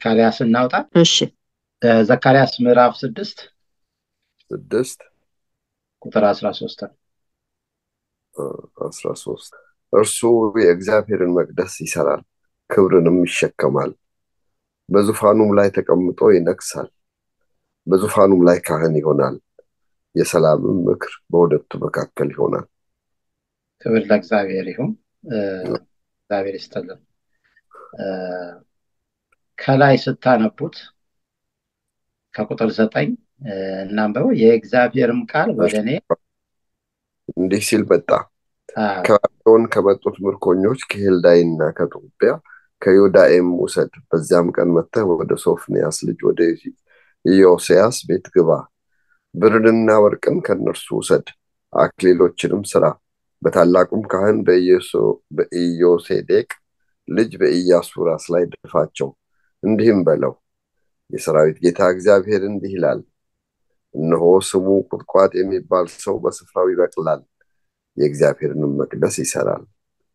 ዘካርያስ እናውጣ። እሺ ዘካርያስ ምዕራፍ 6 ቁጥር 13 13 እርሱ የእግዚአብሔርን መቅደስ ይሰራል፣ ክብርንም ይሸከማል፣ በዙፋኑም ላይ ተቀምጦ ይነግሣል። በዙፋኑም ላይ ካህን ይሆናል፣ የሰላምም ምክር በሁለቱ መካከል ይሆናል። ክብር ለእግዚአብሔር ይሁን። እግዚአብሔር ይስጥልን። ከላይ ስታነቡት ከቁጥር 9 እናንበው። የእግዚአብሔርም ቃል ወደ እኔ እንዲህ ሲል መጣ። ከባቢሎን ከመጡት ምርኮኞች ከሄልዳይና ከጦቢያ ከዮዳኤም ውሰድ። በዚያም ቀን መጥተህ ወደ ሶፎንያስ ልጅ ወደ ኢዮስያስ ቤት ግባ። ብርንና ወርቅን ከእነርሱ ውሰድ፣ አክሊሎችንም ስራ። በታላቁም ካህን በኢዮሴዴቅ ልጅ በኢያሱ ራስ ላይ ድፋቸው። እንዲህም በለው፣ የሰራዊት ጌታ እግዚአብሔር እንዲህ ይላል፣ እነሆ ስሙ ቁጥቋጥ የሚባል ሰው በስፍራው ይበቅላል፣ የእግዚአብሔርንም መቅደስ ይሰራል።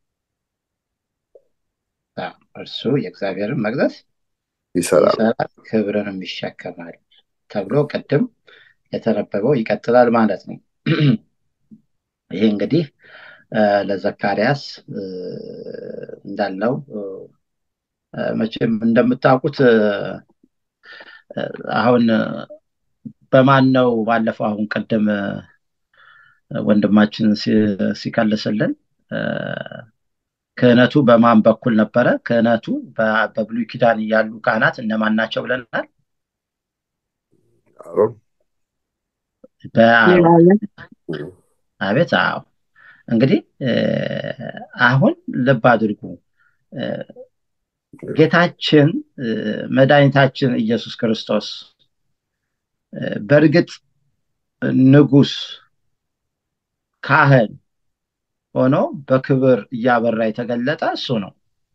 እርሱ የእግዚአብሔርን መቅደስ ይሰራል፣ ክብርንም ይሸከማል ተብሎ ቅድም የተነበበው ይቀጥላል ማለት ነው። ይሄ እንግዲህ ለዘካርያስ እንዳልነው መቼም እንደምታውቁት አሁን በማን ነው ባለፈው አሁን ቅድም ወንድማችን ሲከልስልን ክህነቱ በማን በኩል ነበረ? ክህነቱ በብሉይ ኪዳን ያሉ ካህናት እነማን ናቸው ብለናል? አሮን አቤት። አዎ እንግዲህ አሁን ልብ አድርጉ። ጌታችን መድኃኒታችን ኢየሱስ ክርስቶስ በእርግጥ ንጉስ ካህን ሆኖ በክብር እያበራ የተገለጠ እሱ ነው።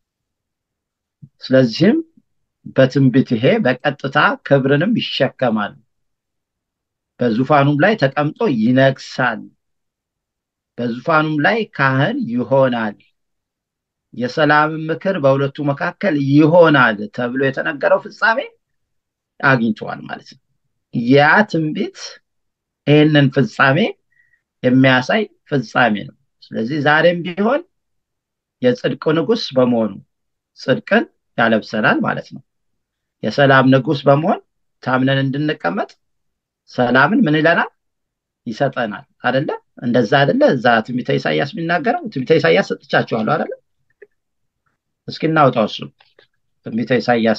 ስለዚህም በትንቢት ይሄ በቀጥታ ክብርንም ይሸከማል፣ በዙፋኑም ላይ ተቀምጦ ይነግሳል፣ በዙፋኑም ላይ ካህን ይሆናል፣ የሰላም ምክር በሁለቱ መካከል ይሆናል ተብሎ የተነገረው ፍጻሜ አግኝቷል ማለት ነው። ያ ትንቢት ይህንን ፍጻሜ የሚያሳይ ፍጻሜ ነው። ስለዚህ ዛሬም ቢሆን የጽድቅ ንጉስ በመሆኑ ጽድቅን ያለብሰናል ማለት ነው። የሰላም ንጉስ በመሆን ታምነን እንድንቀመጥ ሰላምን ምን ይለናል? ይሰጠናል። አይደለ? እንደዛ አይደለ? እዛ ትንቢተ ኢሳይያስ የሚናገረው ትንቢተ ኢሳይያስ ሰጥቻችኋለሁ አይደለ? እስኪ እናውጣው እሱ ትንቢተ ኢሳይያስ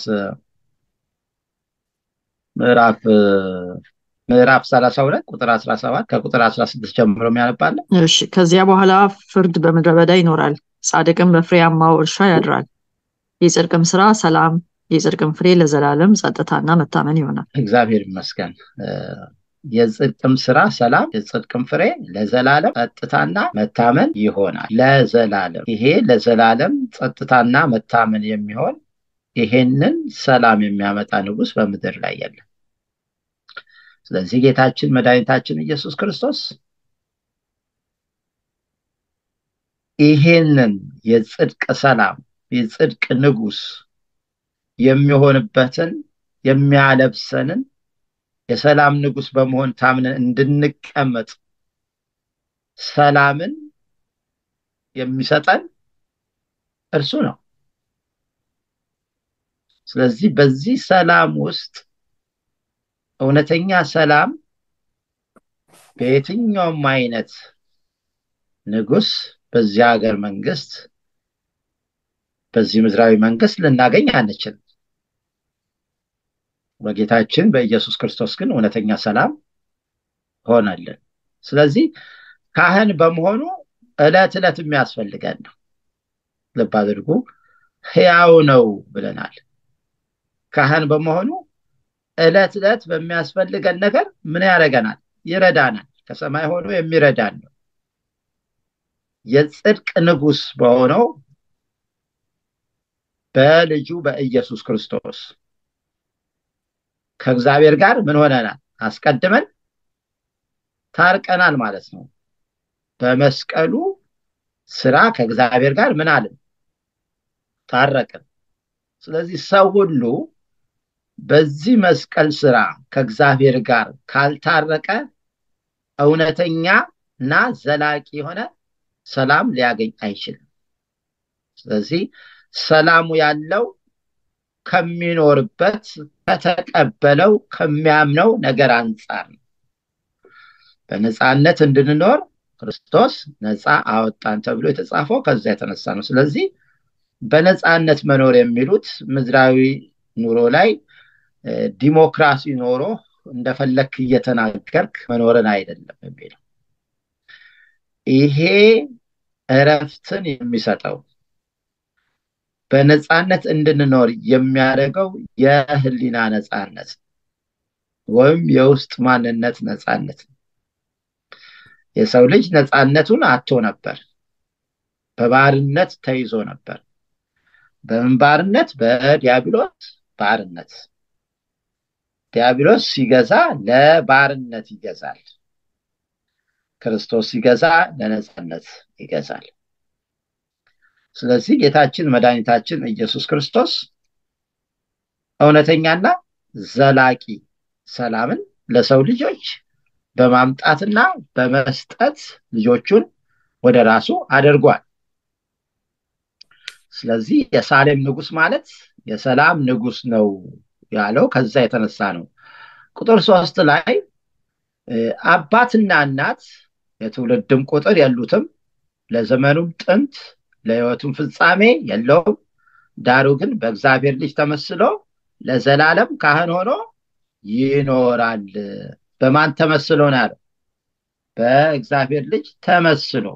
ምዕራፍ 32 ቁጥር 17 ከቁጥር 16 ጀምሮ የሚያነባለ። እሺ ከዚያ በኋላ ፍርድ በምድረ በዳ ይኖራል፣ ጻድቅም በፍሬያማው እርሻ ያድራል። የጽድቅም ስራ ሰላም፣ የጽድቅም ፍሬ ለዘላለም ጸጥታና መታመን ይሆናል። እግዚአብሔር ይመስገን። የጽድቅም ስራ ሰላም፣ የጽድቅም ፍሬ ለዘላለም ጸጥታና መታመን ይሆናል። ለዘላለም ይሄ ለዘላለም ጸጥታና መታመን የሚሆን ይሄንን ሰላም የሚያመጣ ንጉስ በምድር ላይ የለም። ስለዚህ ጌታችን መድኃኒታችን ኢየሱስ ክርስቶስ ይሄንን የጽድቅ ሰላም የጽድቅ ንጉስ የሚሆንበትን የሚያለብሰንን የሰላም ንጉስ በመሆን ታምነን እንድንቀመጥ ሰላምን የሚሰጠን እርሱ ነው። ስለዚህ በዚህ ሰላም ውስጥ እውነተኛ ሰላም በየትኛውም አይነት ንጉስ በዚህ ሀገር መንግስት በዚህ ምድራዊ መንግስት ልናገኝ አንችልም። በጌታችን በኢየሱስ ክርስቶስ ግን እውነተኛ ሰላም ሆነልን። ስለዚህ ካህን በመሆኑ ዕለት ዕለት የሚያስፈልገን ነው። ልብ አድርጉ፣ ሕያው ነው ብለናል። ካህን በመሆኑ ዕለት ዕለት በሚያስፈልገን ነገር ምን ያደርገናል? ይረዳናል። ከሰማይ ሆኖ የሚረዳን ነው። የጽድቅ ንጉስ በሆነው በልጁ በኢየሱስ ክርስቶስ ከእግዚአብሔር ጋር ምን ሆነናል? አስቀድመን ታርቀናል ማለት ነው። በመስቀሉ ስራ ከእግዚአብሔር ጋር ምን አለን? ታረቅን። ስለዚህ ሰው ሁሉ በዚህ መስቀል ስራ ከእግዚአብሔር ጋር ካልታረቀ እውነተኛና ዘላቂ የሆነ ሰላም ሊያገኝ አይችልም። ስለዚህ ሰላሙ ያለው ከሚኖርበት ከተቀበለው ከሚያምነው ነገር አንጻር ነው። በነፃነት እንድንኖር ክርስቶስ ነፃ አወጣን ተብሎ የተጻፈው ከዛ የተነሳ ነው። ስለዚህ በነፃነት መኖር የሚሉት ምድራዊ ኑሮ ላይ ዲሞክራሲ ኖሮ እንደፈለክ እየተናገርክ መኖርን አይደለም የሚለው። ይሄ እረፍትን የሚሰጠው በነፃነት እንድንኖር የሚያደርገው የህሊና ነፃነት ወይም የውስጥ ማንነት ነፃነት። የሰው ልጅ ነፃነቱን አጥቶ ነበር፣ በባርነት ተይዞ ነበር። በምን ባርነት? በዲያብሎስ ባርነት። ዲያብሎስ ሲገዛ ለባርነት ይገዛል፣ ክርስቶስ ሲገዛ ለነፃነት ይገዛል። ስለዚህ ጌታችን መድኃኒታችን ኢየሱስ ክርስቶስ እውነተኛና ዘላቂ ሰላምን ለሰው ልጆች በማምጣትና በመስጠት ልጆቹን ወደ ራሱ አድርጓል። ስለዚህ የሳሌም ንጉስ ማለት የሰላም ንጉስ ነው ያለው ከዛ የተነሳ ነው። ቁጥር 3 ላይ አባትና እናት የትውልድም ቁጥር የሉትም፣ ለዘመኑም ጥንት ለሕይወቱም ፍጻሜ የለውም፣ ዳሩ ግን በእግዚአብሔር ልጅ ተመስሎ ለዘላለም ካህን ሆኖ ይኖራል። በማን ተመስሎ ነው ያለው? በእግዚአብሔር ልጅ ተመስሎ።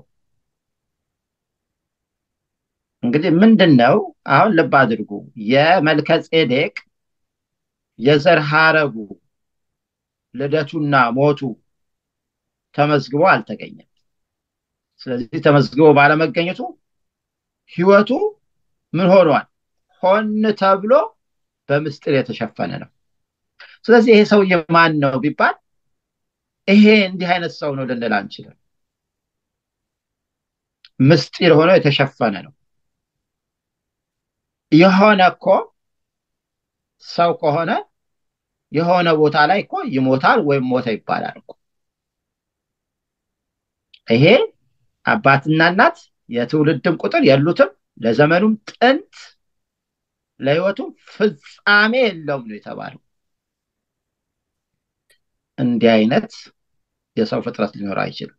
እንግዲህ ምንድነው? አሁን ልብ አድርጉ። የመልከጼዴቅ የዘር ሐረጉ ልደቱና ሞቱ ተመዝግቦ አልተገኘም። ስለዚህ ተመዝግቦ ባለመገኘቱ ሕይወቱ ምን ሆኗል? ሆን ተብሎ በምስጢር የተሸፈነ ነው። ስለዚህ ይሄ ሰውዬ ማን ነው ቢባል ይሄ እንዲህ አይነት ሰው ነው ልንል አንችልም። ምስጢር ሆኖ የተሸፈነ ነው። የሆነ እኮ ሰው ከሆነ የሆነ ቦታ ላይ እኮ ይሞታል ወይም ሞተ ይባላል እኮ። ይሄ አባትና እናት የትውልድም ቁጥር የሉትም፣ ለዘመኑም ጥንት ለሕይወቱም ፍጻሜ የለውም ነው የተባለው። እንዲህ አይነት የሰው ፍጥረት ሊኖር አይችልም፣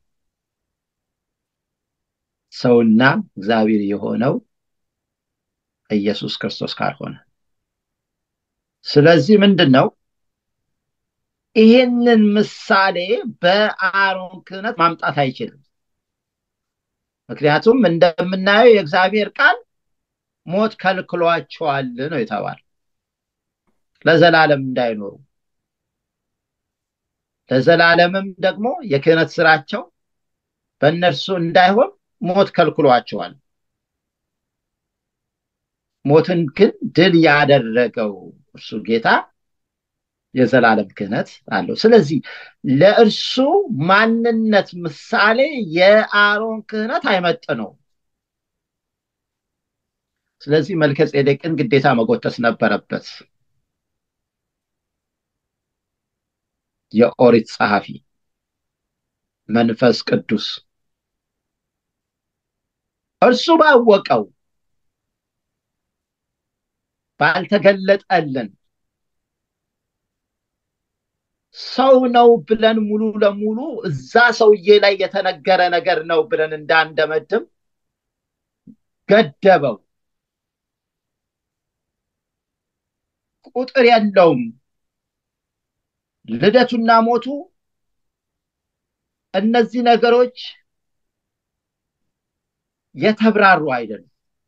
ሰውና እግዚአብሔር የሆነው ኢየሱስ ክርስቶስ ካልሆነ። ስለዚህ ምንድነው ይሄንን ምሳሌ በአሮን ክህነት ማምጣት አይችልም። ምክንያቱም እንደምናየው የእግዚአብሔር ቃል ሞት ከልክሏቸዋል ነው የተባለው። ለዘላለም እንዳይኖሩ፣ ለዘላለምም ደግሞ የክህነት ስራቸው በእነርሱ እንዳይሆን ሞት ከልክሏቸዋል። ሞትን ግን ድል ያደረገው እርሱ ጌታ የዘላለም ክህነት አለው። ስለዚህ ለእርሱ ማንነት ምሳሌ የአሮን ክህነት አይመጥነውም። ስለዚህ መልከጼዴቅን ግዴታ መጎተት ነበረበት። የኦሪት ጸሐፊ መንፈስ ቅዱስ እርሱ ባወቀው ባልተገለጠልን ሰው ነው ብለን ሙሉ ለሙሉ እዛ ሰውዬ ላይ የተነገረ ነገር ነው ብለን እንዳንደመድም ገደበው። ቁጥር የለውም። ልደቱና ሞቱ እነዚህ ነገሮች የተብራሩ አይደሉም።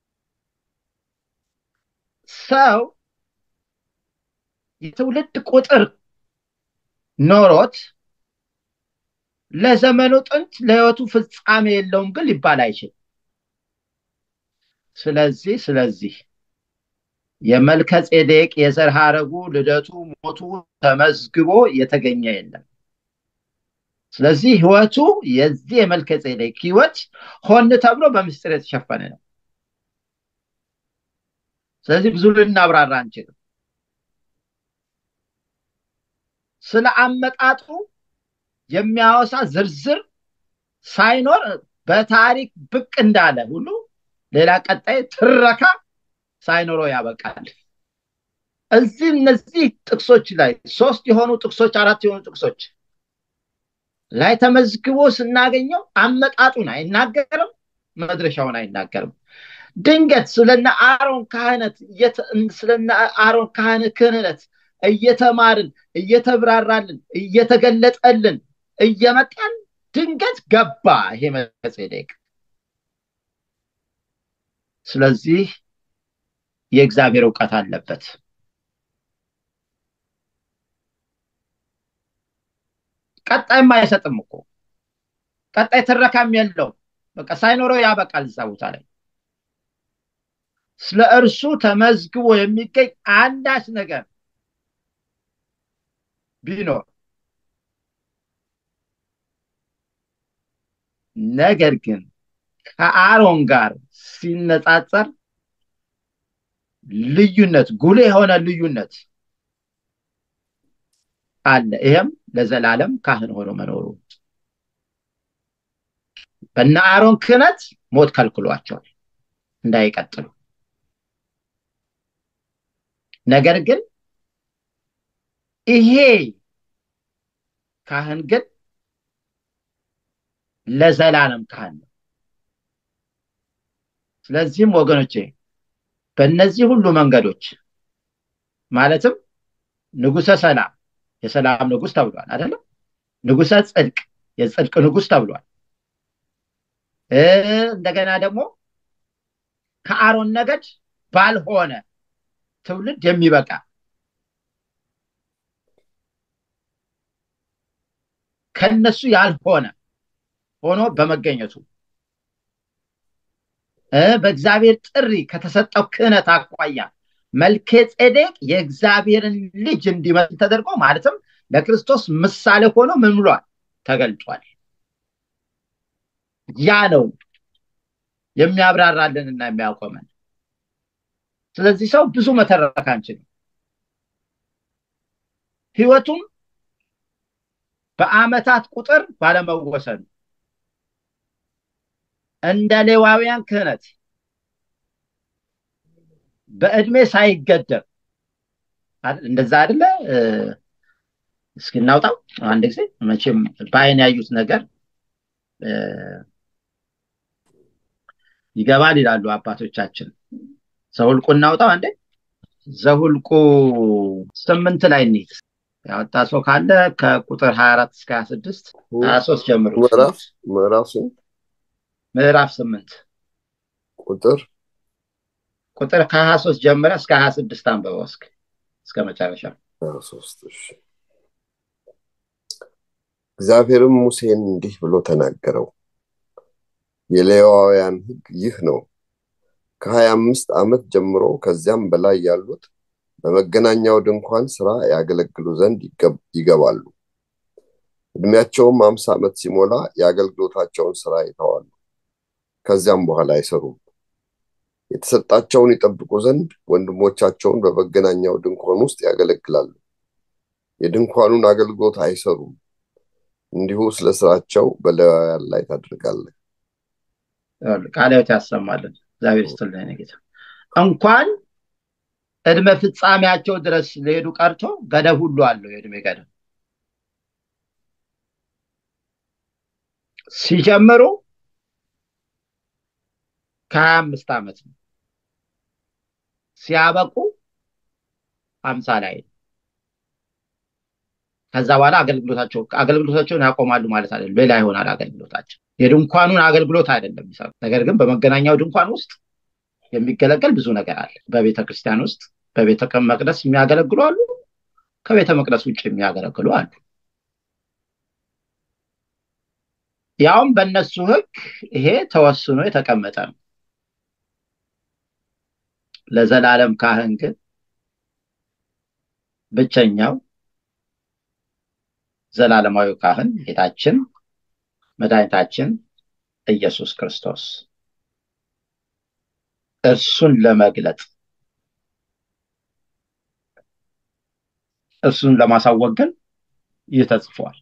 ሰው የትውልድ ቁጥር ኖሮት ለዘመኑ ጥንት ለሕይወቱ ፍጻሜ የለውም ግን ሊባል አይችልም። ስለዚህ የመልከጼዴቅ የዘር ሐረጉ ልደቱ ሞቱ ተመዝግቦ የተገኘ የለም። ስለዚህ ሕይወቱ የዚህ የመልከጼዴቅ ሕይወት ሆን ተብሎ በምስጢር የተሸፈነ ነው። ስለዚህ ብዙ ልናብራራ አንችልም። ስለ አመጣጡ የሚያወሳ ዝርዝር ሳይኖር በታሪክ ብቅ እንዳለ ሁሉ ሌላ ቀጣይ ትረካ ሳይኖረው ያበቃል። እነዚህ ጥቅሶች ላይ 3 የሆኑ ጥቅሶች 4 የሆኑ ጥቅሶች ላይ ተመዝግቦ ስናገኘው አመጣጡን አይናገርም፣ መድረሻውን አይናገርም። ድንገት ስለነ አሮን ክህነት እየተማርን እየተብራራልን እየተገለጠልን እየመጣን ድንገት ገባ ይሄ መልከጼዴቅ። ስለዚህ የእግዚአብሔር ዕውቀት አለበት። ቀጣይም አይሰጥም እኮ ቀጣይ ትረካም የለው። በቃ ሳይኖረው ያበቃል እዛ ቦታ ላይ። ስለ እርሱ ተመዝግቦ የሚገኝ አንዳች ነገር ቢኖር ነገር ግን ከአሮን ጋር ሲነጻጸር ልዩነት ጉልህ የሆነ ልዩነት አለ። ይሄም ለዘላለም ካህን ሆኖ መኖሩ። በእነ አሮን ክህነት ሞት ከልክሏቸዋል እንዳይቀጥሉ። ነገር ግን ይሄ ካህን ግን ለዘላለም ካህን ነው። ስለዚህም ወገኖቼ በእነዚህ ሁሉ መንገዶች ማለትም ንጉሠ ሰላም የሰላም ንጉሥ ተብሏል አይደለም? ንጉሠ ጽድቅ የጽድቅ ንጉሥ ተብሏል። እንደገና ደግሞ ከአሮን ነገድ ባልሆነ ትውልድ የሚበቃ ከነሱ ያልሆነ ሆኖ በመገኘቱ በእግዚአብሔር ጥሪ ከተሰጠው ክህነት አኳያ መልከጼዴቅ የእግዚአብሔርን ልጅ እንዲመስል ተደርጎ ማለትም ለክርስቶስ ምሳሌ ሆኖ ምን ብሏል? ተገልጧል። ያ ነው የሚያብራራልንና የሚያቆመን። ስለዚህ ሰው ብዙ መተረክ አንችልም። ህይወቱም በአመታት ቁጥር ባለመወሰኑ እንደ ሌዋውያን ክህነት በእድሜ ሳይገደብ እንደዛ አይደለ? እስኪ እናውጣው አንድ ጊዜ። መቼም በአይን ያዩት ነገር ይገባል ይላሉ አባቶቻችን። ዘኍልቍ እናውጣው አንዴ። ዘኍልቍ 8 ላይ እንሂድ። ያወጣ ሰው ካለ ከቁጥር 24 እስከ 26 23 ጀምሮ ምዕራፍ 8 ቁጥር ከ23 ጀምረ እስከ 26 አንብበው እስከ መጨረሻ 23። እግዚአብሔርም ሙሴን እንዲህ ብሎ ተናገረው። የሌዋውያን ሕግ ይህ ነው። ከ25 ዓመት ጀምሮ ከዚያም በላይ ያሉት በመገናኛው ድንኳን ስራ ያገለግሉ ዘንድ ይገባሉ። እድሜያቸውም 50 ዓመት ሲሞላ የአገልግሎታቸውን ስራ ይተዋሉ። ከዚያም በኋላ አይሰሩም። የተሰጣቸውን ይጠብቁ ዘንድ ወንድሞቻቸውን በመገናኛው ድንኳን ውስጥ ያገለግላሉ። የድንኳኑን አገልግሎት አይሰሩም። እንዲሁ ስለ ስራቸው በሌዋውያን ላይ ታደርጋለህ። ቃለ ሕይወት ያሰማልን። እግዚአብሔር ይስጥልን ጌታ። እንኳን እድሜ ፍጻሜያቸው ድረስ ሊሄዱ ቀርቶ ገደብ ሁሉ አለው። የእድሜ ገደብ ሲጀምሩ ከ25 ዓመት ነው። ሲያበቁ 50 ላይ ነው። ከዛ በኋላ አገልግሎታቸውን ያቆማሉ ማለት አይደለም። ሌላ ይሆናል አገልግሎታቸው። የድንኳኑን አገልግሎት አይደለም የሚሰሩት። ነገር ግን በመገናኛው ድንኳን ውስጥ የሚገለገል ብዙ ነገር አለ። በቤተ ክርስቲያን ውስጥ በቤተ መቅደስ የሚያገለግሉ አሉ። ከቤተ መቅደስ ውጭ የሚያገለግሉ አሉ። ያውም በእነሱ ሕግ ይሄ ተወስኖ የተቀመጠ ነው። ለዘላለም ካህን ግን ብቸኛው ዘላለማዊ ካህን ጌታችን መድኃኒታችን ኢየሱስ ክርስቶስ እርሱን ለመግለጥ እርሱን ለማሳወቅ ግን ይህ ተጽፏል።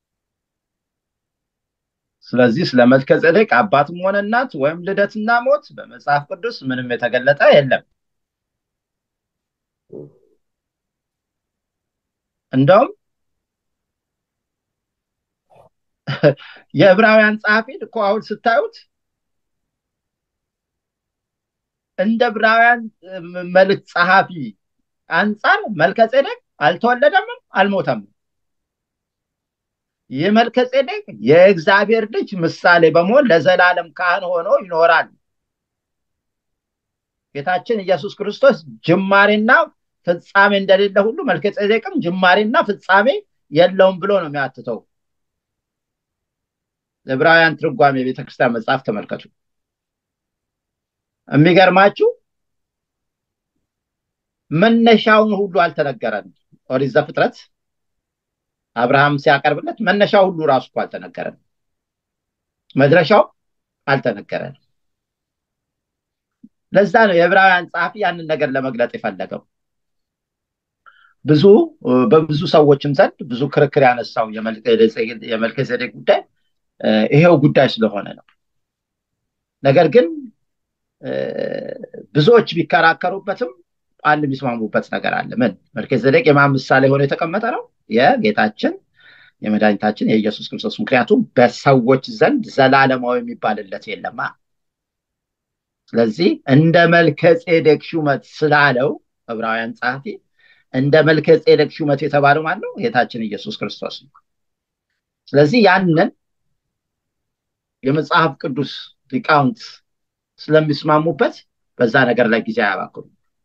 ስለዚህ ስለ መልከጼዴቅ አባትም ሆነ እናት ወይም ልደትና ሞት በመጽሐፍ ቅዱስ ምንም የተገለጠ የለም። እንደውም የዕብራውያን ጸሐፊ እኮ አሁን ስታዩት እንደ ዕብራውያን መልእክት ጸሐፊ አንጻር መልከጼዴቅ አልተወለደም አልሞተም። ይህ መልከጼዴቅ የእግዚአብሔር ልጅ ምሳሌ በመሆን ለዘላለም ካህን ሆኖ ይኖራል። ጌታችን ኢየሱስ ክርስቶስ ጅማሬና ፍጻሜ እንደሌለ ሁሉ መልከጼዴቅም ጅማሬና ፍጻሜ የለውም ብሎ ነው የሚያትተው። ዕብራውያን ትርጓሜ የቤተክርስቲያን መጽሐፍ ተመልከቱ። የሚገርማችሁ መነሻውን ሁሉ አልተነገረንም። ኦሪት ዘፍጥረት አብርሃም ሲያቀርብለት መነሻው ሁሉ ራሱ እኮ አልተነገረንም፣ መድረሻው አልተነገረንም። ለዛ ነው የዕብራውያን ጸሐፊ ያንን ነገር ለመግለጥ የፈለገው። በብዙ ሰዎችም ዘንድ ብዙ ክርክር ያነሳው የመልከጼዴቅ ጉዳይ ይሄው ጉዳይ ስለሆነ ነው። ነገር ግን ብዙዎች ቢከራከሩበትም አንድ የሚስማሙበት ነገር አለ። ምን? መልከጼዴቅ የማን ምሳሌ ሆኖ የተቀመጠ ነው? የጌታችን የመድኃኒታችን የኢየሱስ ክርስቶስ። ምክንያቱም በሰዎች ዘንድ ዘላለማዊ የሚባልለት የለማ። ስለዚህ እንደ መልከጼዴቅ ሹመት ስላለው ዕብራውያን ጸሐፊ እንደ መልከጼዴቅ ሹመት የተባለው ማለት ነው ጌታችን ኢየሱስ ክርስቶስ ነው። ስለዚህ ያንን የመጽሐፍ ቅዱስ ሊቃውንት ስለሚስማሙበት በዛ ነገር ላይ ጊዜ አያባክኑ።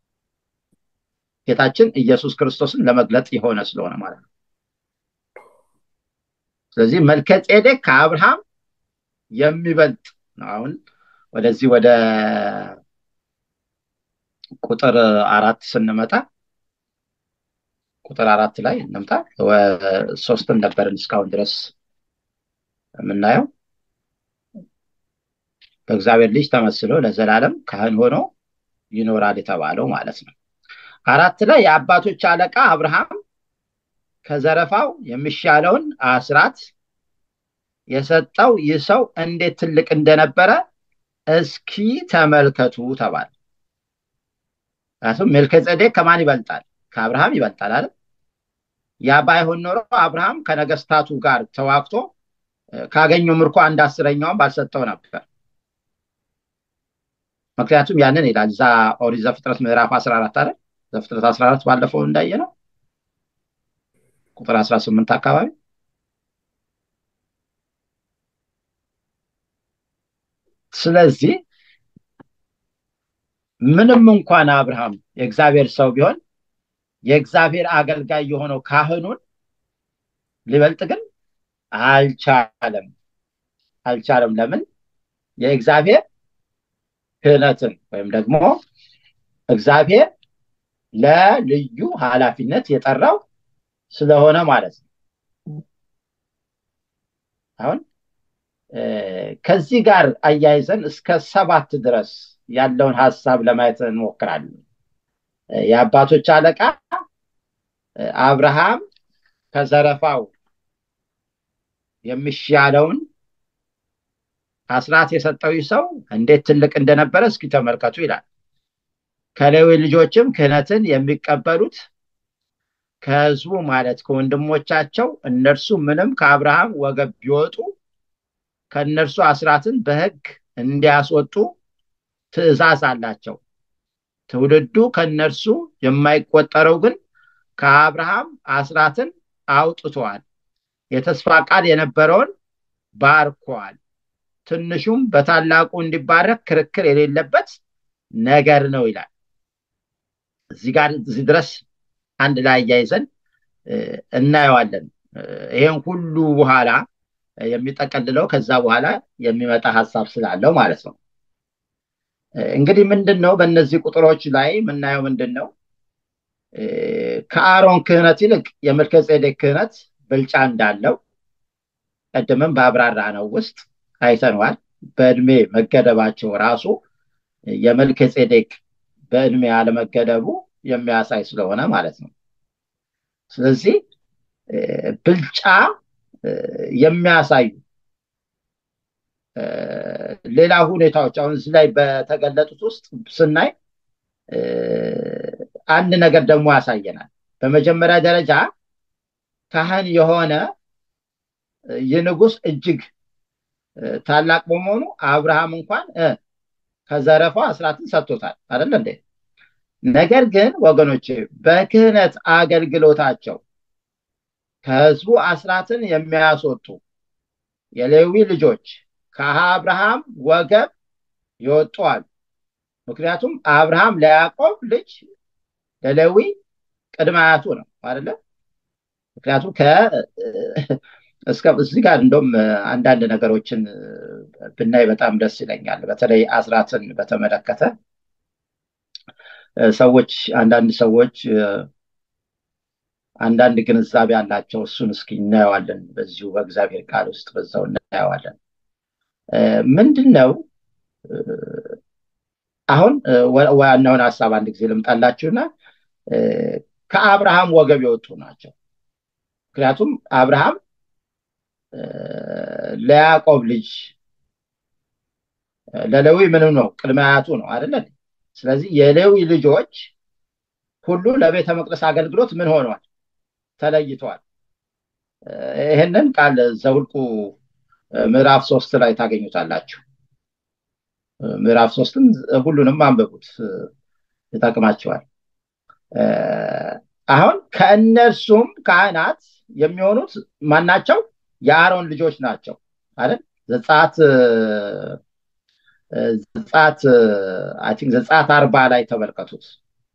ጌታችን ኢየሱስ ክርስቶስን ለመግለጥ የሆነ ስለሆነ ማለት ነው። ስለዚህ መልከጼዴቅ ከአብርሃም የሚበልጥ ነው። አሁን ወደዚህ ወደ ቁጥር 4 ስንመጣ ቁጥር 4 ላይ እንምጣ። 3 ነበርን እስካሁን ድረስ የምናየው። በእግዚአብሔር ልጅ ተመስሎ ለዘላለም ካህን ሆኖ ይኖራል የተባለው ማለት ነው። 4 ላይ የአባቶች አለቃ አብርሃም ከዘረፋው የሚሻለውን አስራት የሰጠው ይህ ሰው እንዴት ትልቅ እንደነበረ እስኪ ተመልከቱ ተባለ። መልከጼዴቅ ከማን ይበልጣል? ከአብርሃም ይበልጣል አይደል? ያ ባይሆን ኖሮ አብርሃም ከነገስታቱ ጋር ተዋግቶ ካገኘው ምርኮ 1/10ኛውን ባልሰጠው ነበር። ምክንያቱም ያንን ይላል እዛ ኦሪት ዘፍጥረት ምዕራፍ 14 አይደል? ዘፍጥረት 14 ባለፈው እንዳየነው ቁጥር 18 አካባቢ። ስለዚህ ምንም እንኳን አብርሃም የእግዚአብሔር ሰው ቢሆን የእግዚአብሔር አገልጋይ የሆነው ካህኑን ሊበልጥ ግን አልቻለም። ለምን? የእግዚአብሔር ክህነትን ወይም ደግሞ እግዚአብሔር ለልዩ ኃላፊነት የጠራው ስለሆነ ማለት ነው። አሁን ከዚህ ጋር አያይዘን እስከ 7 ድረስ ያለውን ሐሳብ ለማየት እንሞክራለን። የአባቶች አለቃ አብርሃም ከዘረፋው የሚሻለውን አስራት የሰጠው ሰው እንዴት ትልቅ እንደነበረ እስኪ ተመልከቱ ይላል። ከሌዊ ልጆችም ክህነትን የሚቀበሉት ከሕዝቡ ማለት ከወንድሞቻቸው እነርሱ ምንም ከአብርሃም ወገብ ቢወጡ ከእነርሱ አስራትን በሕግ እንዲያስወጡ ትእዛዝ አላቸው። ትውልዱ ከእነርሱ የማይቆጠረው ግን ከአብርሃም አስራትን አውጥቷል፣ የተስፋ ቃል የነበረውን ባርኳል። ትንሹም በታላቁ እንዲባረክ ክርክር የሌለበት ነገር ነው ይላል። እዚህ ድረስ አንድ ላይ አያይዘን እናየዋለን። ይሄን ሁሉ በኋላ የሚጠቀልለው ከዛ በኋላ የሚመጣ ሐሳብ ስላለው ማለት ነው። እንግዲህ ምንድነው በእነዚህ ቁጥሮች ላይ የምናየው ምንድነው? ከአሮን ክህነት ይልቅ የመልከጼዴቅ ክህነት ብልጫ እንዳለው ቀደምም በአብራራነው ውስጥ አይተነዋል። በእድሜ መገደባቸው ራሱ የመልከጼዴቅ በእድሜ አለመገደቡ የሚያሳይ ስለሆነ ማለት ነው። ስለዚህ ብልጫ የሚያሳዩ ሌላ ሁኔታዎች አሁን እዚህ ላይ በተገለጡት ውስጥ ስናይ አንድ ነገር ደግሞ ያሳየናል። በመጀመሪያ ደረጃ ካህን የሆነ የንጉስ እጅግ ታላቅ በመሆኑ አብርሃም እንኳን ከዘረፋው አስራትን ሰጥቶታል አይደል እንዴ? ነገር ግን ወገኖቼ በክህነት አገልግሎታቸው ከህዝቡ አስራትን የሚያስወጡ የሌዊ ልጆች ከአብርሃም ወገብ ይወጡዋል። ምክንያቱም አብርሃም ለያዕቆብ ልጅ ለሌዊ ቅድመ አያቱ ነው አይደለ? ምክንያቱም እዚህ ጋር እንደውም አንዳንድ ነገሮችን ብናይ በጣም ደስ ይለኛል። በተለይ አስራትን በተመለከተ አንዳንድ ሰዎች አንዳንድ ግንዛቤ አላቸው። እሱን እስኪ እናየዋለን። በዚሁ በእግዚአብሔር ቃል ውስጥ በዛው እናየዋለን። ምንድነው አሁን ዋናውን ሐሳብ አንድ ጊዜ ልምጣላችሁና ከአብርሃም ወገብ የወጡ ናቸው። ምክንያቱም አብርሃም ለያዕቆብ ልጅ ለሌዊ ምንም ነው ቅድመ አያቱ ነው አይደል? ስለዚህ የሌዊ ልጆች ሁሉ ለቤተ መቅደስ አገልግሎት ምን ሆነዋል? ተለይተዋል። ይሄንን ቃል ዘኍልቍ ምዕራፍ 3 ላይ ታገኙታላችሁ። ምዕራፍ 3ን ሁሉንም አንብቡት ይጠቅማቸዋል። አሁን ከእነርሱም ካህናት የሚሆኑት ማናቸው? የአሮን ልጆች ናቸው አይደል? ዘጸአት 40 ላይ ተመልከቱት።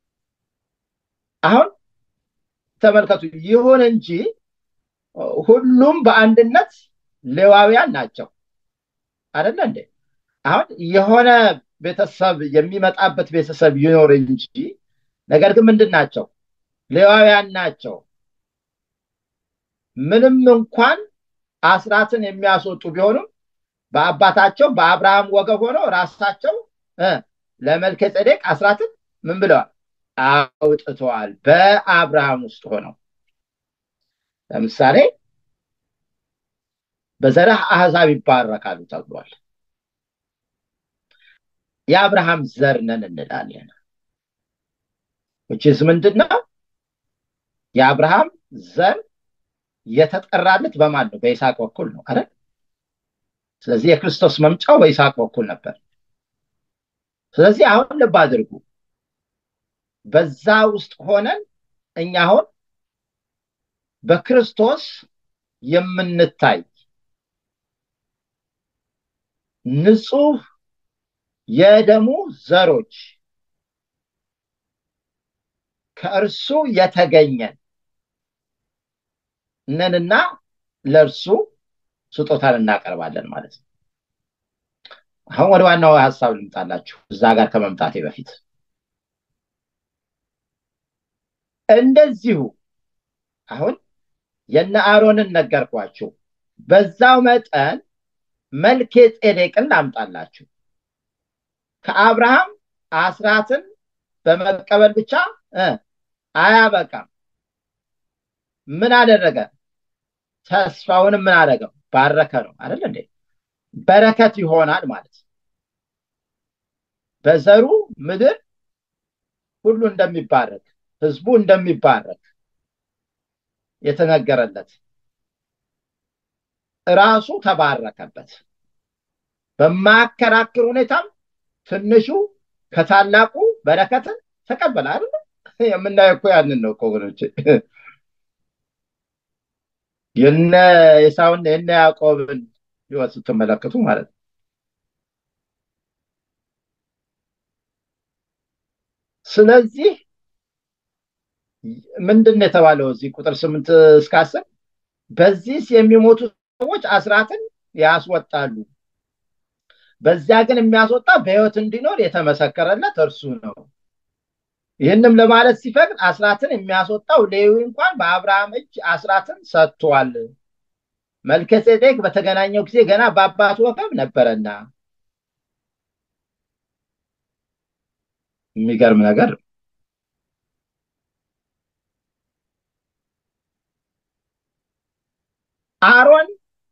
አሁን ተመልከቱ። ይሁን እንጂ ሁሉም በአንድነት ሌዋውያን ናቸው አይደል እንዴ? አሁን የሆነ ቤተሰብ የሚመጣበት ቤተሰብ ይኖር እንጂ ነገር ግን ምንድን ናቸው? ሌዋውያን ናቸው። ምንም እንኳን አስራትን የሚያስወጡ ቢሆኑም በአባታቸው በአብርሃም ወገብ ሆነው ራሳቸው ለመልከጼዴቅ አስራትን ምን ብለዋል? አውጥተዋል። በአብርሃም ውስጥ ሆነው ለምሳሌ በዘርህ አሕዛብ ይባረካሉ ተብሏል። የአብርሃም ዘር ነን እንላለን። which ምንድነው? የአብርሃም ዘር የተጠራለት በማን ነው? በይስሐቅ በኩል ነው አይደል? ስለዚህ የክርስቶስ መምጫው በይስሐቅ በኩል ነበር። ስለዚህ አሁን ልብ አድርጉ። በዛ ውስጥ ሆነን እኛ አሁን በክርስቶስ የምንታይ ንጹህ የደሙ ዘሮች ከእርሱ የተገኘን ነንና ለእርሱ ስጦታን እናቀርባለን ማለት ነው። አሁን ወደ ዋናው ሐሳብ ልምጣላችሁ እዛ ጋር ከመምጣቴ በፊት እንደዚሁ አሁን የነ አሮንን ነገርኳችሁ። በዛው መጠን መልከጼዴቅን ላምጣላችሁ። ከአብርሃም አስራትን በመቀበል ብቻ አያበቃም። ምን አደረገ? ተስፋውንም ምን አደረገው? ባረከ ነው አይደል እንዴ? በረከት ይሆናል ማለት በዘሩ ምድር ሁሉ እንደሚባረክ ህዝቡ እንደሚባረክ የተነገረለት ራሱ ተባረከበት። በማከራከር ሁኔታም ትንሹ ከታላቁ በረከትን ተቀበለ አይደል? የምናየው እኮ ያንን ነው እኮ ወገኖቼ። የነ ኤሳውና የነ ያዕቆብን ህይወት ስትመለከቱ ማለት ነው። ስለዚህ ምንድነው የተባለው እዚህ ቁጥር 8 እስከ 10? በዚህ የሚሞቱ ሰዎች አስራትን ያስወጣሉ፣ በዚያ ግን የሚያስወጣ በህይወት እንዲኖር የተመሰከረለት እርሱ ነው። ይህንም ለማለት ሲፈቅድ አስራትን የሚያስወጣው ሌዊ እንኳን በአብርሃም እጅ አስራትን ሰጥቷል። መልከጼዴቅ በተገናኘው ጊዜ ገና በአባቱ ወገብ ነበረና። የሚገርም ነገር አሮን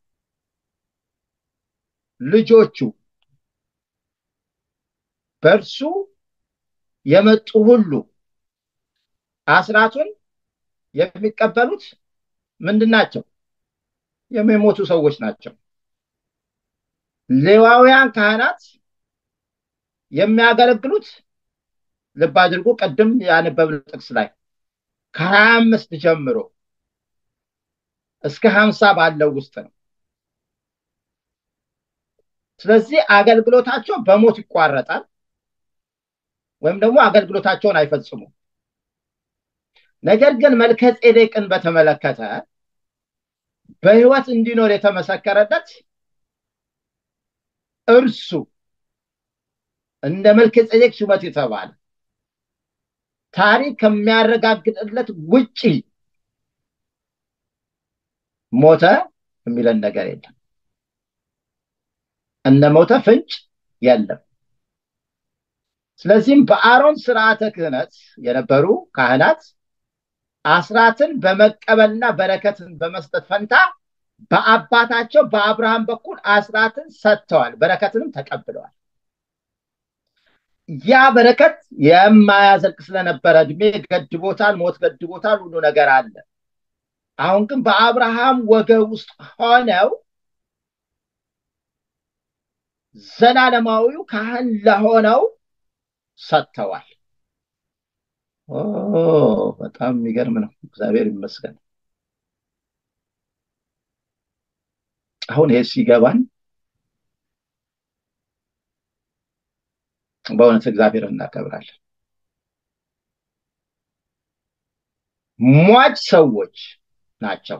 ልጆቹ በእርሱ የመጡ ሁሉ አስራቱን የሚቀበሉት ምንድናቸው? የሚሞቱ ሰዎች ናቸው። ሌዋውያን ካህናት የሚያገለግሉት ልብ አድርጎ ቀደም ያነበብነው ጥቅስ ላይ ከ25 ጀምሮ እስከ 50 ባለው ውስጥ ነው። ስለዚህ አገልግሎታቸው በሞት ይቋረጣል ወይም ደግሞ አገልግሎታቸውን አይፈጽሙም። ነገር ግን መልከጼዴቅን በተመለከተ በሕይወት እንዲኖር የተመሰከረለት እርሱ እንደ መልከጼዴቅ ሹመት የተባለ ታሪክ ከሚያረጋግጥለት ውጪ ሞተ የሚለን ነገር የለም። እንደ ሞተ ፍንጭ የለም። ስለዚህም በአሮን ስርዓተ ክህነት የነበሩ ካህናት አስራትን በመቀበልና በረከትን በመስጠት ፈንታ በአባታቸው በአብርሃም በኩል አስራትን ሰጥተዋል፣ በረከትንም ተቀብለዋል። ያ በረከት የማያዘልቅ ስለነበረ እድሜ ገድቦታል፣ ሞት ገድቦታል፣ ሁሉ ነገር አለ። አሁን ግን በአብርሃም ወገን ውስጥ ሆነው ዘላለማዊው ካህን ለሆነው ሰጥተዋል። በጣም የሚገርም ነው። እግዚአብሔር ይመስገን። አሁን ይሄ ሲገባን በእውነት እግዚአብሔር እናከብራለን። ሟች ሰዎች ናቸው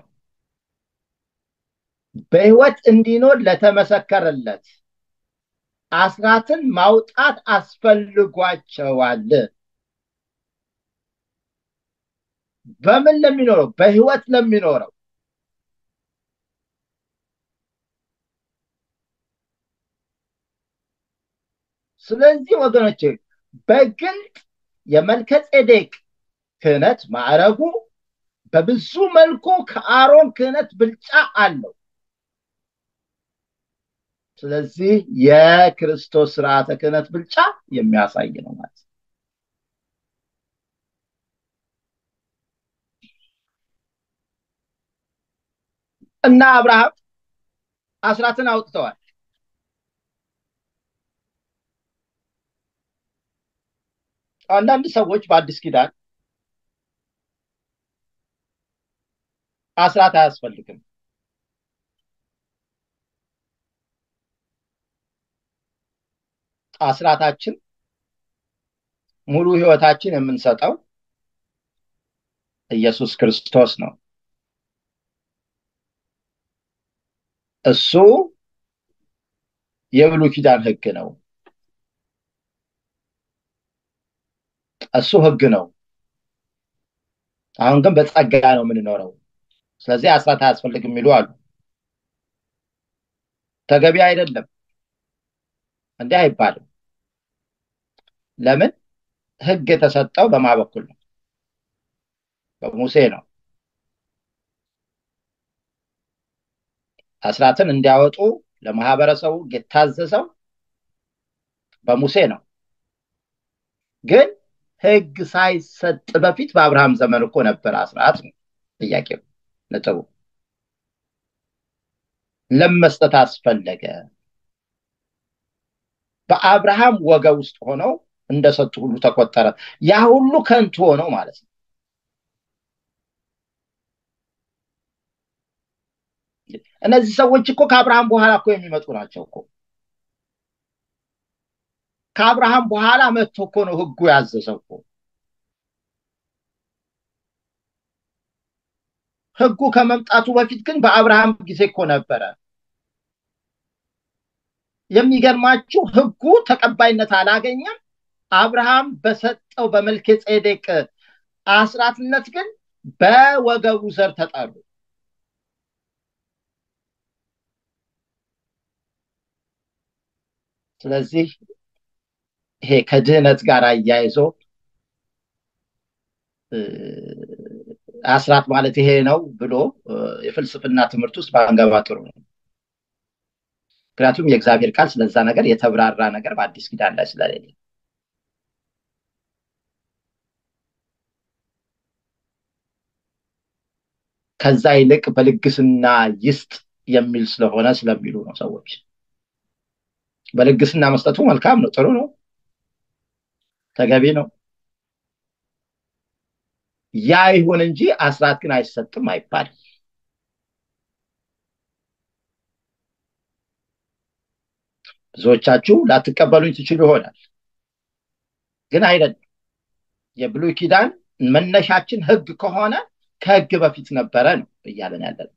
በሕይወት እንዲኖር ለተመሰከረለት አስራትን ማውጣት አስፈልጓቸዋል። በምን ለሚኖረው? በሕይወት ለሚኖረው። ስለዚህ ወገኖቼ በግልጥ የመልከጼዴቅ ክህነት ማዕረጉ በብዙ መልኩ ከአሮን ክህነት ብልጫ አለው። ስለዚህ የክርስቶስ ስርዓተ ክህነት ብልጫ የሚያሳይ ነው ማለት ነው። እና አብርሃም አስራትን አውጥተዋል። አንዳንድ ሰዎች በአዲስ ኪዳን አስራት አያስፈልግም፣ አስራታችን ሙሉ ህይወታችን የምንሰጠው ኢየሱስ ክርስቶስ ነው። እሱ የብሉይ ኪዳን ህግ ነው። እሱ ህግ ነው። አሁን ግን በጸጋ ነው የምንኖረው። ስለዚህ አስራት አያስፈልግም የሚሉ አሉ። ተገቢ አይደለም። እንዲህ አይባልም። ለምን? ህግ የተሰጠው በማ በኩል ነው? በሙሴ ነው። አስራትን እንዲያወጡ ለማህበረሰቡ የታዘዘው በሙሴ ነው። ግን ህግ ሳይሰጥ በፊት በአብርሃም ዘመን እኮ ነበር አስራት ነው ጥያቄው፣ ነጥቡ። ለመስጠት አስፈለገ? በአብርሃም ወገን ውስጥ ሆነው እንደሰጡ ሁሉ ተቆጠረ። ያ ሁሉ ከንቱ ሆነው ማለት ነው። እነዚህ ሰዎች እኮ ከአብርሃም በኋላ እኮ የሚመጡ ናቸው እኮ። ከአብርሃም በኋላ መጥቶ እኮ ነው ህጉ ያዘዘው እኮ። ህጉ ከመምጣቱ በፊት ግን በአብርሃም ጊዜ እኮ ነበረ። የሚገርማችሁ ህጉ ተቀባይነት አላገኘም። አብርሃም በሰጠው በመልከጼዴቅ አስራትነት ግን በወገቡ ዘር ተጠሩ። ስለዚህ ይሄ ከድህነት ጋር አያይዞ አስራት ማለት ይሄ ነው ብሎ የፍልስፍና ትምህርት ውስጥ ባንገባ ጥሩ ነው። ምክንያቱም የእግዚአብሔር ቃል ስለዛ ነገር የተብራራ ነገር በአዲስ ኪዳን ላይ ስለሌለ ከዛ ይልቅ በልግስና ይስጥ የሚል ስለሆነ ስለሚሉ ነው ሰዎች። በልግስና መስጠቱ መልካም ነው፣ ጥሩ ነው፣ ተገቢ ነው። ያ ይሁን እንጂ አስራት ግን አይሰጥም አይባልም። ብዙዎቻችሁ ላትቀበሉኝ ትችሉ ይሆናል፣ ግን አይደለም። የብሉይ ኪዳን መነሻችን ሕግ ከሆነ ከሕግ በፊት ነበረ ነው እያለን ያለን።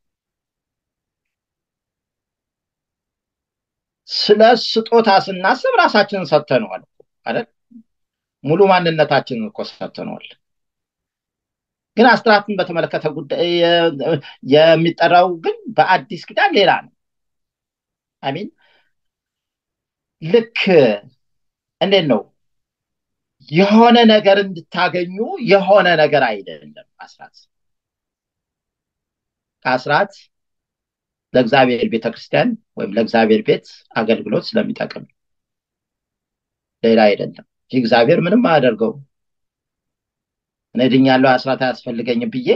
ስለ ስጦታ ስናስብ ራሳችንን ሰጥተነዋል አይደል? ሙሉ ማንነታችንን እኮ ሰጥተነዋል። ግን አስራትን በተመለከተ ጉዳይ የሚጠራው ግን በአዲስ ኪዳን ሌላ ነው። አሚን። ልክ እንዴት ነው የሆነ ነገር እንድታገኙ የሆነ ነገር አይደለም አስራት። አስራት ለእግዚአብሔር ቤተክርስቲያን ወይም ለእግዚአብሔር ቤት አገልግሎት ስለሚጠቅም ሌላ አይደለም። እግዚአብሔር ምንም አያደርገው። እኔ ድኛለሁ አስራት አያስፈልገኝም ብዬ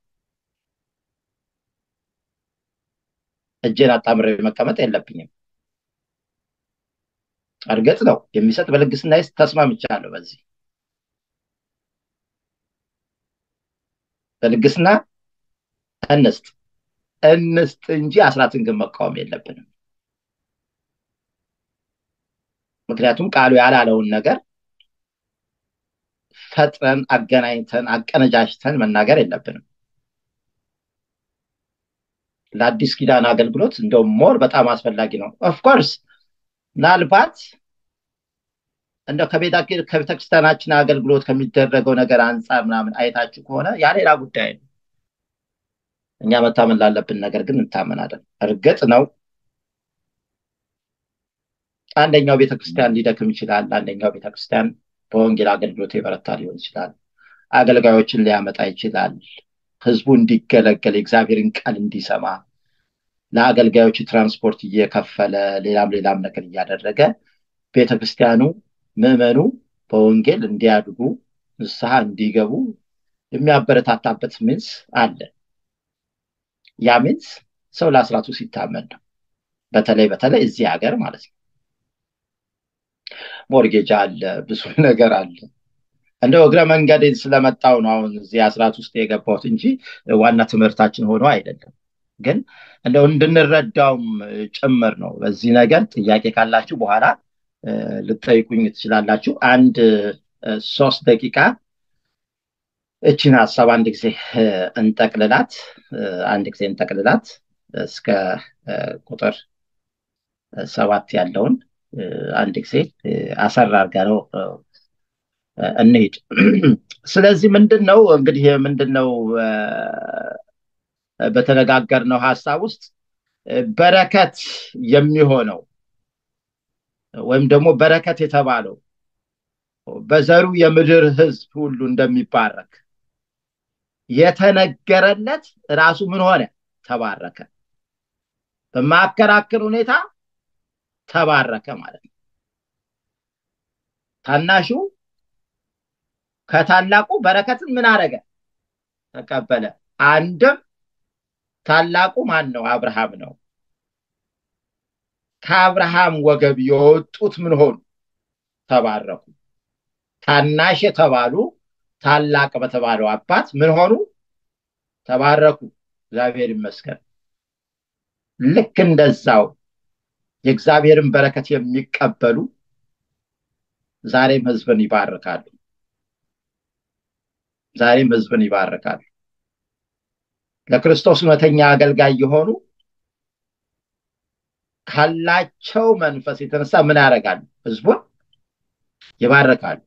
እጄን አጣምሬ መቀመጥ የለብኝም። እርግጥ ነው የሚሰጥ በልግስና ተስማምቻለሁ። በዚህ በልግስና እንስጥ እንጂ አስራትን ግን መቃወም የለብንም። ምክንያቱም ቃሉ ያላለውን ነገር ፈጥረን አገናኝተን አቀነጃጅተን መናገር የለብንም። ለአዲስ ኪዳን አገልግሎት እንደው ሞር በጣም አስፈላጊ ነው። ኦፍ ኮርስ ምናልባት እንደው ከቤተክርስቲያናችን አገልግሎት ከሚደረገው ነገር አንፃር ምናምን አይታችሁ ከሆነ ያ ሌላ ጉዳይ ነው። እኛ መታመን ላለብን ነገር ግን እንታመናለን። እርግጥ ነው አንደኛው ቤተክርስቲያን ሊደክም ይችላል፣ አንደኛው ቤተክርስቲያን በወንጌል አገልግሎት የበረታ ሊሆን ይችላል፣ አገልጋዮችን ሊያመጣ ይችላል፣ ህዝቡ እንዲገለገል የእግዚአብሔርን ቃል እንዲሰማ ለአገልጋዮች ትራንስፖርት እየከፈለ ሌላም ነገር እያደረገ ቤተክርስቲያኑ ምዕመኑ በወንጌል እንዲያድጉ ንስሐ እንዲገቡ የሚያበረታታበት ምንስ አለ። ያ ምንስ ሰው ለአስራቱ ሲታመን ነው። በተለይ እዚህ ሀገር ማለት ነው። ሞርጌጅ አለ፣ ብዙ ነገር አለ። እንደው እግረ መንገዴን ስለመጣው ነው አሁን እዚህ አስራት ውስጥ የገባሁት እንጂ ዋና ትምህርታችን ሆኖ አይደለም። ግን እንደው እንድንረዳውም ጭምር ነው። በዚህ ነገር ጥያቄ ካላችሁ በኋላ ልትጠይቁኝ ትችላላችሁ። 3 ደቂቃ እቺን ሐሳብ አንድ ጊዜ እንጠቅልላት እስከ ቁጥር 7 ያለውን አንድ ጊዜ አሰራ አድርጋ ነው እንሂድ። ስለዚህ ምንድነው እንግዲህ ምንድነው በተነጋገርነው ሐሳብ ውስጥ በረከት የሚሆነው ወይም ደግሞ በረከት የተባለው በዘሩ የምድር ህዝብ ሁሉ እንደሚባረክ የተነገረለት ራሱ ምን ሆነ? ተባረከ። በማከራከር ሁኔታ ተባረከ ማለት ነው። ታናሹ ከታላቁ በረከትን ምን አደረገ? ተቀበለ። አንድም ታላቁ ማን ነው? አብርሃም ነው። ከአብርሃም ወገብ የወጡት ምን ሆኑ? ተባረኩ። ታናሽ የተባሉ ታላቅ በተባለው አባት ምን ሆኑ? ተባረኩ። እግዚአብሔር ይመስገን። ልክ እንደዛው የእግዚአብሔርን በረከት የሚቀበሉ ዛሬም ህዝብን ይባርካሉ። ለክርስቶስ እውነተኛ አገልጋይ የሆኑ ካላቸው መንፈስ የተነሳ ምን ያደርጋሉ? ህዝቡን ይባርካሉ።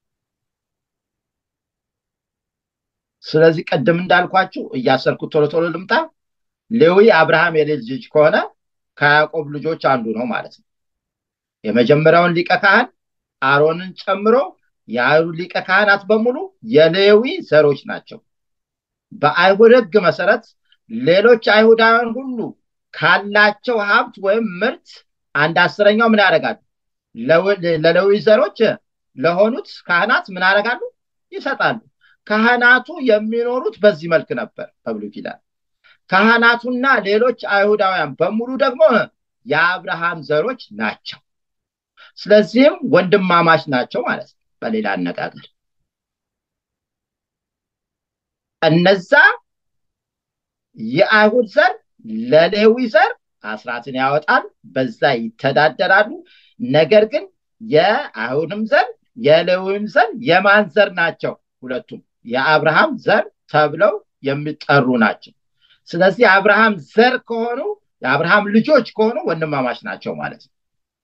ስለዚህ ቀደም እንዳልኳችሁ እያሰርኩት ቶሎ ልምጣ። ሌዊ አብርሃም የልጅ ልጅ ከሆነ ከያዕቆብ ልጆች አንዱ ነው ማለት ነው። የመጀመሪያውን ሊቀ ካህን አሮንን ጨምሮ የአይሁድ ሊቀ ካህናት በሙሉ የሌዊ ዘሮች ናቸው። በአይሁድ ሕግ መሰረት ሌሎች አይሁዳውያን ሁሉ ካላቸው ሀብት ወይም ምርት 1/10 ምን ያደርጋሉ? ለሌዊ ዘሮች ለሆኑት ካህናት ምን ያደርጋሉ? ይሰጣሉ። ካህናቱ የሚኖሩት በዚህ መልክ ነበር በብሉይ ኪዳን። ካህናቱና ሌሎች አይሁዳውያን በሙሉ ደግሞ የአብርሃም ዘሮች ናቸው። ስለዚህም ወንድማማች ናቸው ማለት ነው። በሌላ አነጋገር እነዛ የአይሁድ ዘር ለሌዊ ዘር አስራትን ያወጣል፣ በዛ ይተዳደራሉ። ነገር ግን የአይሁድም ዘር የሌዊም ዘር የማን ዘር ናቸው? ሁለቱም የአብርሃም ዘር ተብለው የሚጠሩ ናቸው። ስለዚህ የአብርሃም ዘር ከሆኑ የአብርሃም ልጆች ከሆኑ ወንድማማች ናቸው ማለት ነው።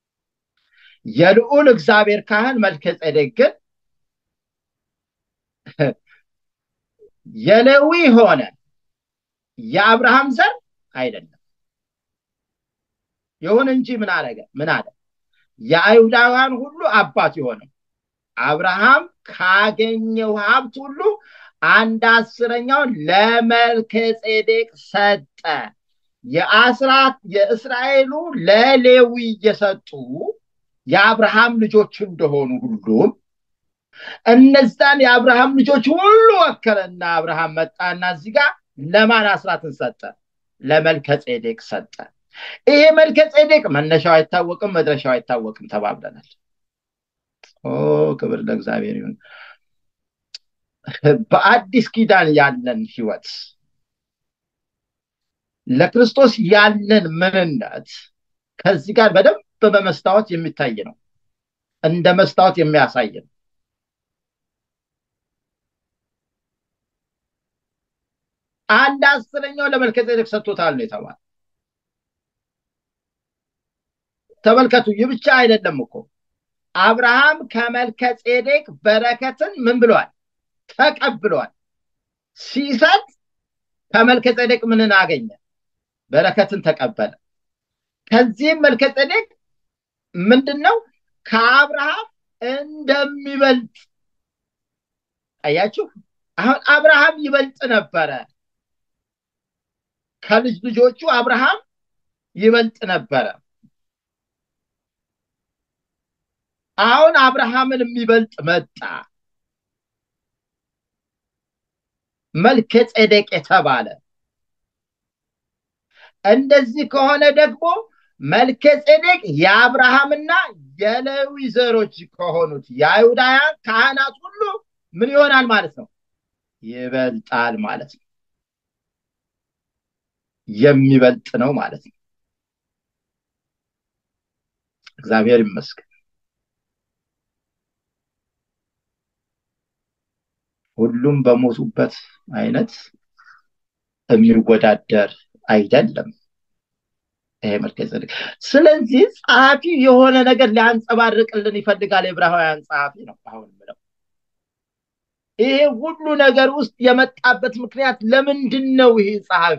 የልዑል እግዚአብሔር ካህን መልከጼዴቅ ግን የሌዊ ሆነ የአብርሃም ዘር አይደለም። ይሁን እንጂ ምን አለ? የአይሁዳውያን ሁሉ አባት የሆነው አብርሃም ካገኘው ሀብት ሁሉ 1/10 ለመልከጼዴቅ ሰጠ። የአስራት የእስራኤሉ ለሌዊ እየሰጡ የአብርሃም ልጆች እንደሆኑ ሁሉም እነዛን የአብርሃም ልጆች ሁሉ ወከለና አብርሃም መጣና እዚህ ጋር ለማን አስራትን ሰጠ? ለመልከጼዴቅ ሰጠ። ይሄ መልከጼዴቅ መነሻው አይታወቅም መድረሻው አይታወቅም ተባብለናል። ክብር ለእግዚአብሔር ይሁን። በአዲስ ኪዳን ያለን ህይወት ለክርስቶስ ያለን ምንነት ከዚህ ጋር በደንብ በመስታወት የሚታይ ነው። እንደ መስታወት የሚያሳይ ነው። 1/10 ለመልከጼዴቅ ሰጥቶታል ነው የተባለው። ተመልከቱ፣ ይህ ብቻ አይደለም እኮ አብርሃም ከመልከጼዴቅ በረከትን ምን ብሏል? ተቀብሏል። ሲሰጥ ከመልከጼዴቅ ምንን አገኘ? በረከትን ተቀበለ። ከዚህም መልከጼዴቅ ምንድነው? ከአብርሃም እንደሚበልጥ አያችሁ። አሁን አብርሃም ይበልጥ ነበረ። ከልጅ ልጆቹ አብርሃም ይበልጥ ነበረ። አሁን አብርሃምን የሚበልጥ መጣ። መልከጼዴቅ የተባለ። እንደዚህ ከሆነ ደግሞ መልከጼዴቅ የአብርሃምና የሌዊ ዘሮች ከሆኑት የአይሁዳውያን ካህናት ሁሉ ምን ይሆናል ማለት ነው? ይበልጣል ማለት ነው። የሚበልጥ ነው ማለት ነው። እግዚአብሔር ይመስገን። ሁሉም በሞቱበት አይነት የሚወዳደር አይደለም ይሄ መልከጼዴቅ። ስለዚህ ጸሐፊ የሆነ ነገር ሊያንጸባርቅልን ይፈልጋል። የዕብራውያን ጸሐፊ ነው አሁን ምለው ይሄ ሁሉ ነገር ውስጥ የመጣበት ምክንያት ለምንድን ነው? ይሄ ጸሐፊ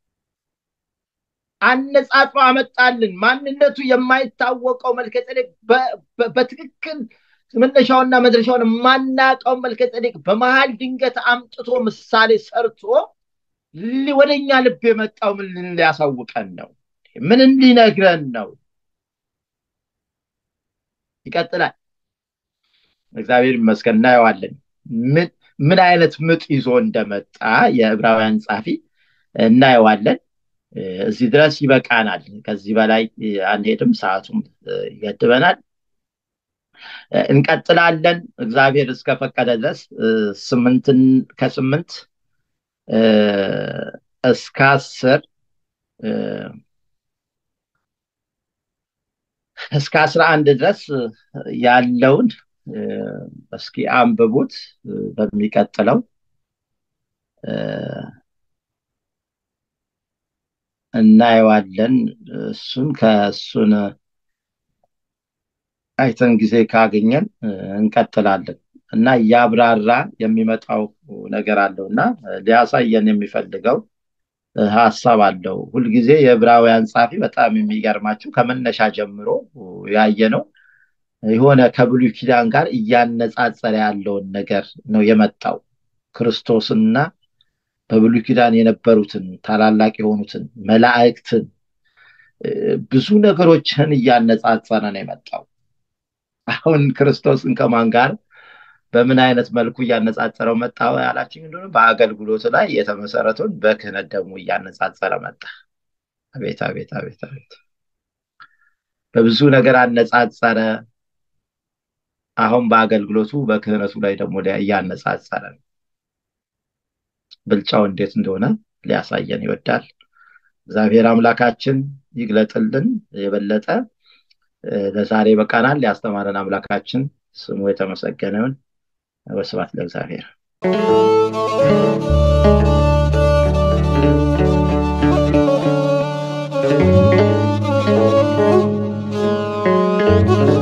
አነጻጽሮ አመጣልን። ማንነቱ የማይታወቀው መልከጼዴቅ በትክክል መነሻውና መድረሻውን ማናቀው መልከጼዴቅ በመሃል ድንገት አምጥቶ ምሳሌ ሰርቶ ወደኛ ልብ የመጣው ምን ሊያሳውቀን ነው? ምን ሊነግረን ነው? ይቀጥላል። እግዚአብሔር ይመስገን እናየዋለን ምን አይነት ምጥ ይዞ እንደመጣ የዕብራውያን ጸሐፊ እናየዋለን። እዚህ ድረስ ይበቃናል። ከዚህ በላይ አንሄድም፣ ሰዓቱም ይገድበናል። እንቀጥላለን እግዚአብሔር እስከፈቀደ ድረስ 8 እስከ 10 እስከ 11 ድረስ ያለውን እስኪ አንብቡት። በሚቀጥለው እናየዋለን። ከሱን አይተን ጊዜ ካገኘን እንቀጥላለን እና ያብራራ የሚመጣው ነገር አለውና ሊያሳየን የሚፈልገው ሐሳብ አለው። ሁሉ ጊዜ የዕብራውያን ጻፊ በጣም የሚገርማችሁ ከመነሻ ጀምሮ ያየነው የሆነ ከብሉይ ኪዳን ጋር እያነጻጸረ ያለውን ነገር ነው የመጣው። ክርስቶስና በብሉይ ኪዳን የነበሩትን ታላላቅ የሆኑትን መላእክትን ብዙ ነገሮችን እያነጻጸረ ነው የመጣው። አሁን ክርስቶስን ከማን ጋር በምን አይነት መልኩ እያነጻጸረው መጣ ያላችኝ እንደሆነ በአገልግሎት ላይ የተመሰረተውን በክህነት ደግሞ እያነጻጸረ መጣ። አቤት አቤት አቤት አቤት! በብዙ ነገር አነጻጸረ። አሁን በአገልግሎቱ በክህነቱ ላይ ደግሞ እያነጻጸረ ነው። ብልጫው እንዴት እንደሆነ ሊያሳየን ይወዳል። እግዚአብሔር አምላካችን ይግለጥልን የበለጠ። ለዛሬ በቃናል። ሊያስተማረን አምላካችን ስሙ የተመሰገነ ይሁን። ወስብሐት ለእግዚአብሔር።